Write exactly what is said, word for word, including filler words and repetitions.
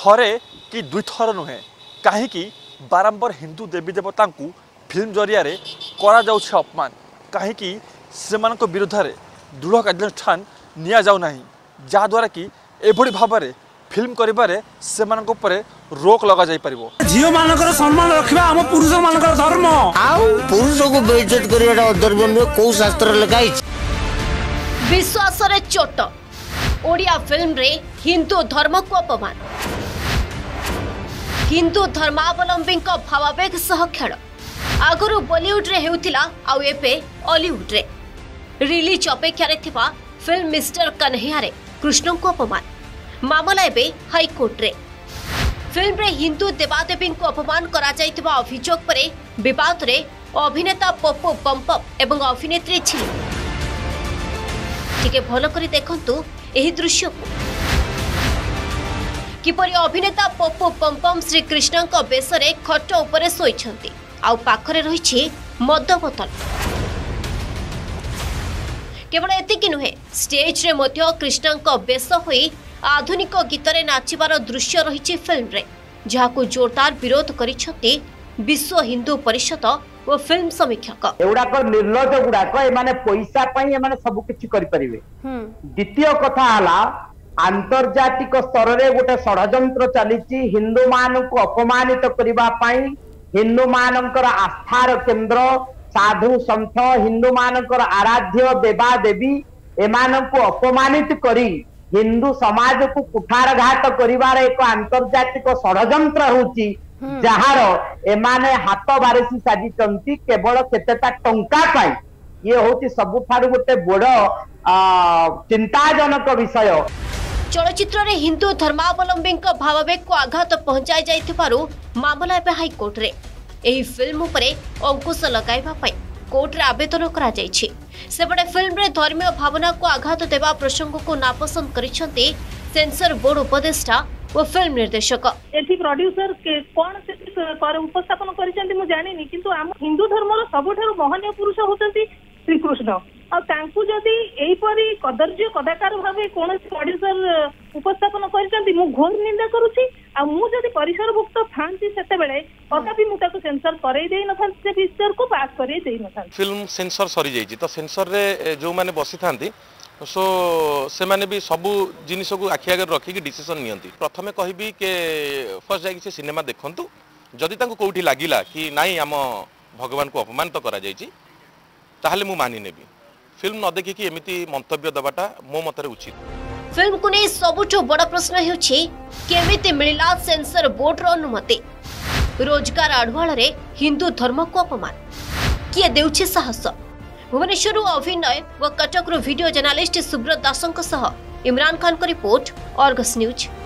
थरे कि दुई थर नुहे कहीं बारंबार हिंदू देवी देवता को फिल्म जरिया करा जाउछे अपमान कहीं से विरोध में दृढ़ कार्यानुष्ठान निया जाउ नाही जहाद्वारा कि एभली भाव में फिल्म करिबारे सेमानक उपरे रोक लगा जाई परिबो। झियो मानकर सम्मान रखिबा हम पुरुष मानकर धर्म आउ पुरुष को बेइज्जत करियाडा अधर्म में को शास्त्र लगाई विश्वास रे चोट ओडिया फिल्म रे हिंदू धर्म को अपमान हिंदू धर्मावलंबी भावावेग सह खेल आगुरु बॉलीवुड रे हेउथिला आउ एपे हॉलीवुड रे रिलीज अपेक्षा रे थिबा फिल्म मिस्टर कन्हैया रे कृष्ण को अपमान मामला एबे हाईकोर्ट रे फिल्म रे हिंदू देवादेवी को अपमान करा जाइतिबा अभियोग परे विवाद रे अभिनेता पप्पू बम्पम एवं अभिनेत्री छिली टिके भलो करी देखंतु एही दृश्य को किपरि अभिनेता पप्पू बम्पम श्री कृष्ण को बेसरे खट उपरे सोइछंती आउ पाखरे रहिछि मद बोतल केवल एतिकी नुहे स्टेज रे मध्य कृष्ण को बेस होई आधुनिक गीत रे नाचिबार दृश्य रही फिल्म रे जहाको जोरदार विरोध करिछथि विश्व हिंदू परिषद और फिल्म समीक्षक एउडाक निर्लज गुडाक एमाने पैसा पई एमाने सब किछि करि परिबे। द्वितीय कथा हला आंतर्जातिक स्तर रे गोटे षडयंत्र चलीछि हिंदू मान को अपमानित करिबा पई हिंदू मानकर आस्थार केंद्र साधु संत हिंदू मानकर आराध्य देवा देवी एमान को अपमानित करी हिंदू समाज को कुठारघात करिवार एक आंतर्जातिक षडयंत्र होची जहार एमाने हाथ बारिसी साजिचंती केवल केतेटा टंका पाई ये होची सबुठारु गोटे बड़ चिंताजनक विषय। चलचित्र रे हिंदू धर्मावलंबी भावावेग को आघात पहुंचाई जाइथिबारु मामला एबे हाईकोर्ट रे एही फिल्म उपरे अंकुश लगाइबा पई कोर्ट रे आवेदन करा जाइछि। सेबडे फिल्म रे धर्मीय भावना को आघात देवा प्रसंग को नापसंद करिसंती सेंसर बोर्ड उपदेष्टा और फिल्म निर्देशक एथि प्रोड्यूसर के कोन से कर उपस्थापन करिसंती मु जानिनी किंतु हम हिंदू धर्मर सबठारु महनीय पुरुष होतंती श्री कृष्ण आ तांकु जदी एई परी कदर्य कदाकार भाबे कोन प्रोड्यूसर उपस्थापन करिसंती मु घोर निंदा करूछि आ मु जदी परिसरभुक्त थांती सेते बेले कदापि मु ताको सेंसर करई देई नथां से पिक्चर को पास करई देई नथां। फिल्म सेंसर सरी जाइछि तो सेंसर रे जो माने बसी थांती सो से माने भी सबु जिनिस को आखि आगे रखिकी डिसीजन नियंती। प्रथमे कहबी के फर्स्ट जाई से सिनेमा देखंतु जदि तांको कोठी लागिला कि नाई आम भगवान को अपमानित करा जाइछि ताहले मु मानि नेबी फिल्म न देखि कि एमिति मंतव्य दबाटा मो मतरे उचित। फिल्म को नहीं सबुठु बड़ प्रश्न हेउछि केमिति मिलिला सेंसर बोर्ड रो अनुमति रोजगार आढवाळ रे हिंदू धर्म को अपमान किए देउछि साहस। भुवनेश्वर अभिनय व कटक वीडियो जर्नलिस्ट सुब्रत दासंक सह इमरान खान को रिपोर्ट अर्गस न्यूज।